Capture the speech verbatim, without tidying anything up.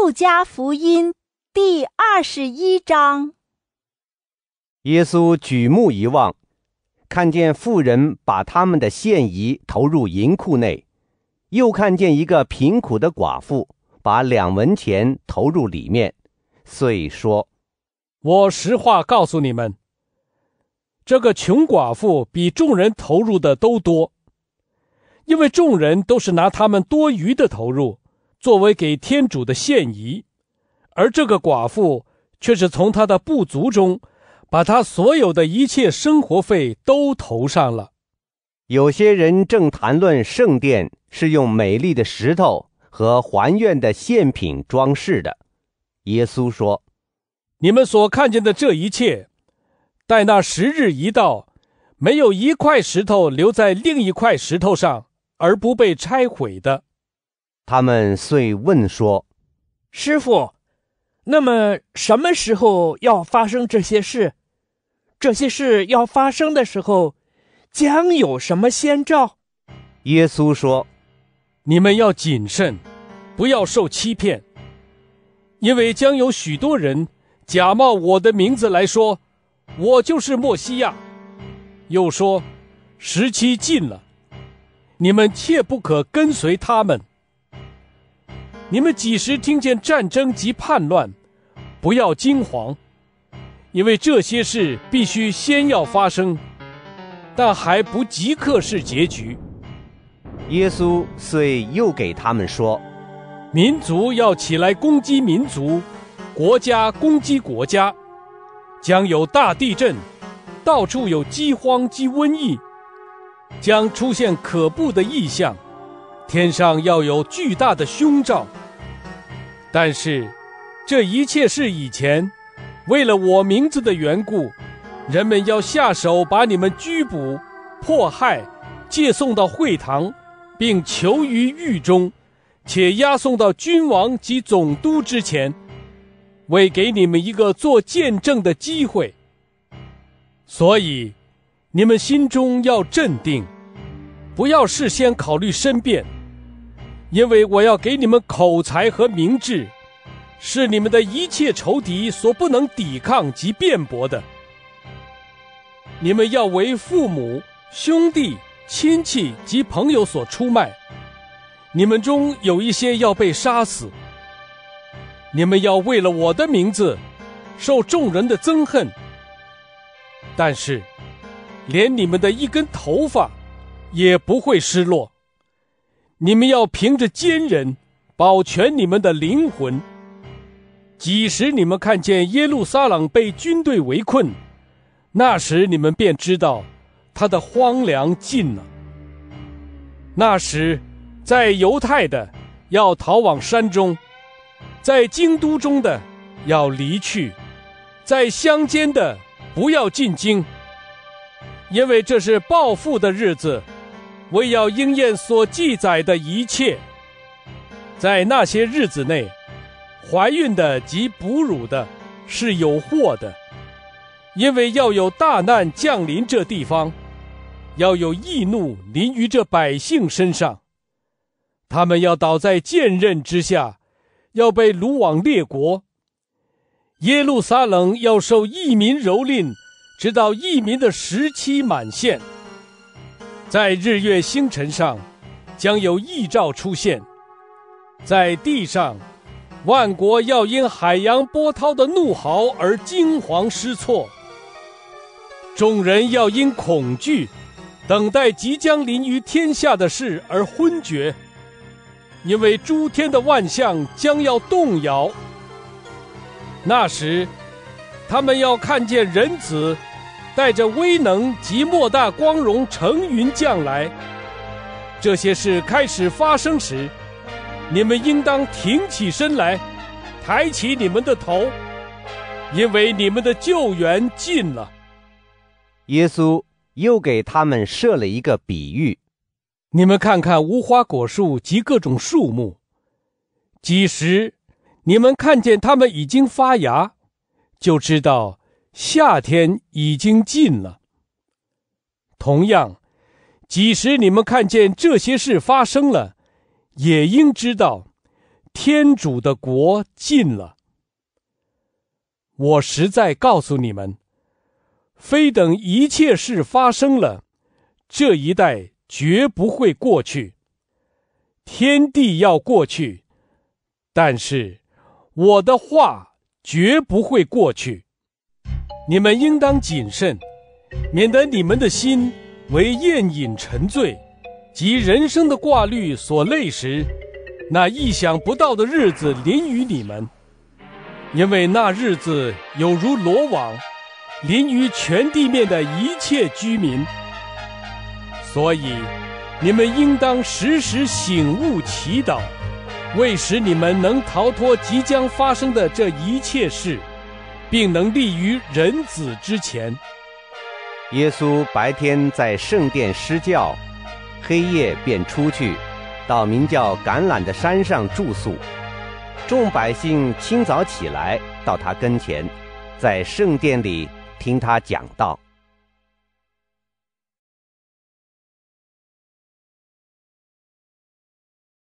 路加福音第二十一章。 耶稣举目一望，看见妇人把他们的献仪投入银库内，又看见一个贫苦的寡妇把两文钱投入里面，遂说： 我实话告诉你们，这个穷寡妇比众人投入的都多，因为众人都是拿他们多余的投入作为给天主的献仪，而这个寡妇却是从她的不足中把她所有的一切生活费都投上了。 有些人正谈论圣殿是用美丽的石头和还愿的献品装饰的。耶稣说： 你们所看见的这一切，待那时日一到，没有一块石头留在另一块石头上而不被拆毁的。 他们遂问说： 师父，那么什么时候要发生这些事？这些事要发生的时候，将有什么先兆？ 耶稣说： 你们要谨慎，不要受欺骗，因为将有许多人假冒我的名字来说，我就是默西亚，又说时期近了，你们切不可跟随他们。你们几时听见战争及叛乱，不要惊惶，因为这些事必须先要发生，但还不即刻是结局。 耶稣遂又给他们说： 民族要起来攻击民族，国家攻击国家，将有大地震，到处有饥荒及瘟疫，将出现可怖的异象，天上要有巨大的凶兆。但是这一切事以前，为了我名字的缘故，人们要下手把你们拘捕、迫害、借送到会堂，并囚于狱中，且押送到君王及总督之前，为给你们一个做见证的机会。所以你们心中要镇定，不要事先考虑申辩，因为我要给你们口才和明智，是你们的一切仇敌所不能抵抗及辩驳的。你们要为父母、兄弟、亲戚及朋友所出卖，你们中有一些要被杀死。你们要为了我的名字受众人的憎恨，但是连你们的一根头发也不会失落。你们要凭着坚忍保全你们的灵魂。几时你们看见耶路撒冷被军队围困，那时你们便知道它的荒凉近了。那时在犹太的要逃往山中，在京都中的要离去，在乡间的不要进京，因为这是报复的日子，为要应验所记载的一切。在那些日子内，怀孕的及哺乳的是有祸的，因为要有大难降临这地方，要有义怒临于这百姓身上。他们要倒在剑刃之下，要被掳往列国。耶路撒冷要受异民蹂躏，直到异民的时期满现。在日月星辰上将有异兆出现，在地上万国要因海洋波涛的怒嚎而惊惶失措，众人要因恐惧等待即将临于天下的事而昏厥，因为诸天的万象将要动摇。那时他们要看见人子带着威能及莫大光荣乘云降来。这些事开始发生时，你们应当挺起身来，抬起你们的头，因为你们的救援近了。 耶稣又给他们设了一个比喻： 你们看看无花果树及各种树木，几时你们看见它们已经发芽，就知道夏天已经近了。同样，几时你们看见这些事发生了，也应知道天主的国近了。我实在告诉你们，非等一切事发生了，这一代绝不会过去。天地要过去，但是我的话绝不会过去。你们应当谨慎，免得你们的心为宴饮沉醉，及人生的挂虑所累时，那意想不到的日子临于你们。因为那日子有如罗网，临于全地面的一切居民。所以你们应当时时醒悟祈祷，为使你们能逃脱即将发生的这一切事，并能立于人子之前。 耶稣白天在圣殿施教，黑夜便出去，到名叫橄榄的山上住宿。众百姓清早起来，到他跟前，在圣殿里听他讲道。